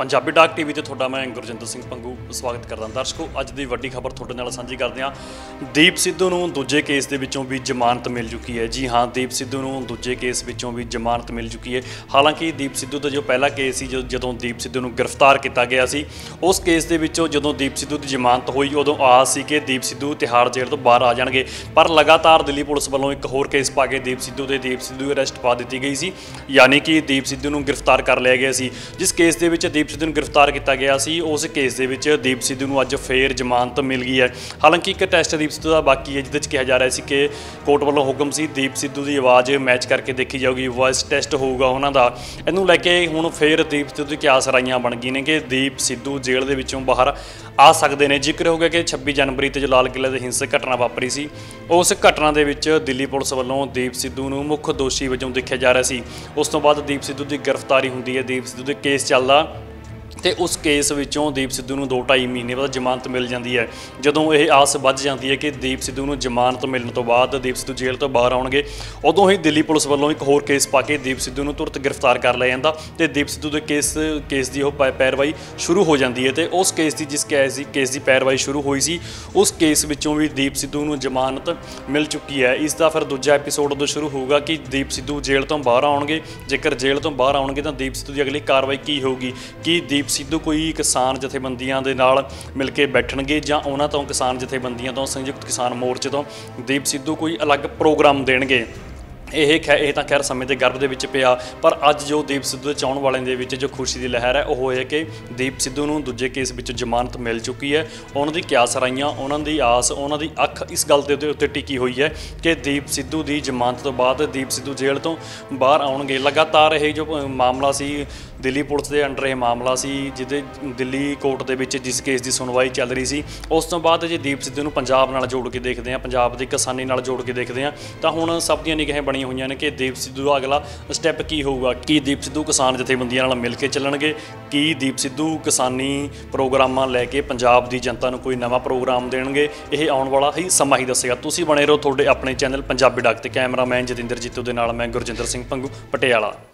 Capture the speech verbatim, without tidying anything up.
पंजाबी डाक टीवी ते तुहाडा मैं गुरजिंदर सिंह पंगू स्वागत करदा। दर्शकों, अज दी वड्डी खबर तुहाडे नाल सांझी करदे हां। दीप सिद्धू नूं दूजे केस दे विचों भी जमानत मिल चुकी है। जी हाँ, दीप सिद्धू नूं दूजे केस विचों भी जमानत मिल चुकी है। हालांकि दीप सिद्धू दा जो पहला केस सी, जो जदों दीप सिद्धू नूं गिरफ्तार किया गया सी, उस केस दे विचों जदों दीप सिद्धू दी जमानत होई उदों आस सी कि दीप सिद्धू तिहाड़ जेल तो बाहर आ जाणगे। पर लगातार दिल्ली पुलिस वालों एक होर केस पा के दीप सिद्धू दे दीप सिद्धू अरेस्ट पा दी गई सी, यानी कि दीप सिद्धू नूं गिरफ्तार कर लिया गया सी। जिस केस दे विच दीप सिद्धू नूं गिरफ्तार किया गया सी, उस केस दे विच दीप सिद्धू नूं अज फेर जमानत मिल गई है। हालांकि एक टैसट दीप सिद्धू का बाकी है, जिहदे कहा जा रहा है कि कोर्ट वालों हुक्म से दीप सिद्धू की आवाज़ मैच करके देखी जाऊगी, वॉइस टैसट होगा उन्होंने। इनू लैके हुण फिर दीप सिद्धू की क्या सराइयां बन गई ने कि दीप सिद्धू जेल के विचों बाहर आ सकते हैं। जिक्र हो गया कि छब्बी जनवरी ते जो लाल किले की हिंसक घटना वापरी सी, उस घटना के विच दिल्ली पुलिस वालों दीप सिद्धू नूं मुख दोषी वजों देखा जा रहा सी। उस तो बाद दीप सिद्धू की गिरफ्तारी हुंदी है, दीप सिद्धू के केस चलदा तो उस केस विचों दीप सिद्धू नूं दो ढाई महीने बाद जमानत मिल जाती है। जदों यह आस बध जाती है कि दीप सिद्धू नूं जमानत मिलने तो बाद दीप सिद्धू जेल तो बाहर आउणगे, उदों ही दिल्ली पुलिस वालों एक होर केस पा के दीप सिद्धू नूं तुरंत गिरफ्तार कर लिया जाता ते दीप सिद्धू के केस केस की पैरवाई शुरू हो जाती है। तो उस केस की जिस केस की केस की पैरवाई शुरू हुई सी, उस केस विचों भी दीप सिद्धू नूं जमानत मिल चुकी है। इसका फिर दूजा एपीसोड उदों शुरू होगा कि दीप सिद्धू जेल तो बाहर आउणगे। जेकर जेल तो बाहर आउणगे तो दीप सिद्धू की अगली कार्रवाई की होगी, कि दीप सिद्धू कोई किसान जथेबंदियां दे नाल मिल के बैठणगे जां उन्हां तों किसान जथेबंदियां तो संयुक्त किसान मोर्चे तो दीप सिद्धू कोई अलग प्रोग्राम देणगे। ਇਹ ਖੈ ਇਹ ਤਾਂ ਖੈਰ ਸਮੇਂ ਦੇ ਗਰਭ ਦੇ ਵਿੱਚ ਪਿਆ, ਪਰ ਅੱਜ ਜੋ ਦੀਪ ਸਿੱਧੂ ਦੇ ਚਾਹੁਣ ਵਾਲਿਆਂ ਦੇ ਵਿੱਚ ਜੋ ਖੁਸ਼ੀ ਦੀ ਲਹਿਰ ਹੈ ਉਹ ਹੈ ਕਿ ਦੀਪ ਸਿੱਧੂ ਨੂੰ ਦੂਜੇ ਕੇਸ ਵਿੱਚ ਜ਼ਮਾਨਤ ਮਿਲ ਚੁੱਕੀ ਹੈ। ਉਹਨਾਂ ਦੀ ਕਿਆਸ ਰਾਈਆਂ, ਉਹਨਾਂ ਦੀ ਆਸ, ਉਹਨਾਂ ਦੀ ਅੱਖ ਇਸ ਗੱਲ ਦੇ ਉੱਤੇ ਟਿਕੀ ਹੋਈ ਹੈ ਕਿ ਦੀਪ ਸਿੱਧੂ ਦੀ ਜ਼ਮਾਨਤ ਤੋਂ ਬਾਅਦ ਦੀਪ ਸਿੱਧੂ ਜੇਲ੍ਹ ਤੋਂ ਬਾਹਰ ਆਉਣਗੇ। ਲਗਾਤਾਰ ਇਹ ਜੋ ਮਾਮਲਾ ਸੀ ਦਿੱਲੀ ਪੁਲਿਸ ਦੇ ਅੰਡਰ, ਇਹ ਮਾਮਲਾ ਸੀ ਜਿਹਦੇ ਦਿੱਲੀ ਕੋਰਟ ਦੇ ਵਿੱਚ ਜਿਸ ਕੇਸ ਦੀ ਸੁਣਵਾਈ ਚੱਲ ਰਹੀ ਸੀ, ਉਸ ਤੋਂ ਬਾਅਦ ਜੇ ਦੀਪ ਸਿੱਧੂ ਨੂੰ ਪੰਜਾਬ ਨਾਲ ਜੋੜ ਕੇ ਦੇਖਦੇ ਹਾਂ, ਪੰਜਾਬ ਦੀ ਕਿਸਾਨੀ ਨਾਲ ਜੋੜ ਕੇ ਦੇਖਦੇ ਹਾਂ, ਤਾਂ ਹੁਣ ਸਭ ਦੀਆਂ ਨਿਗਾਹਾਂ ਬਣੀਆਂ ਹੋਈਆਂ ਨੇ ਕਿ ਦੀਪ ਸਿੱਧੂ ਦਾ ਅਗਲਾ ਸਟੈਪ ਕੀ ਹੋਊਗਾ। ਕੀ ਦੀਪ ਸਿੱਧੂ ਕਿਸਾਨ ਜਥੇਬੰਦੀਆਂ ਨਾਲ ਮਿਲ ਕੇ ਚੱਲਣਗੇ? ਕੀ ਦੀਪ ਸਿੱਧੂ ਕਿਸਾਨੀ ਪ੍ਰੋਗਰਾਮਾਂ ਲੈ ਕੇ ਪੰਜਾਬ ਦੀ ਜਨਤਾ ਨੂੰ ਕੋਈ ਨਵਾਂ ਪ੍ਰੋਗਰਾਮ ਦੇਣਗੇ? ਇਹ ਆਉਣ ਵਾਲਾ ਹੀ ਸਮਾਂ ਹੀ ਦੱਸੇਗਾ। ਤੁਸੀਂ ਬਣੇ ਰਹੋ ਤੁਹਾਡੇ ਆਪਣੇ ਚੈਨਲ ਪੰਜਾਬੀ ਡਾਕ ਤੇ। ਕੈਮਰਾਮੈਨ ਜਤਿੰਦਰ ਜੀਤੂ ਦੇ ਨਾਲ ਮੈਂ ਗੁਰਜਿੰਦਰ ਸਿੰਘ ਪੰਗੂ, ਪਟਿਆਲਾ।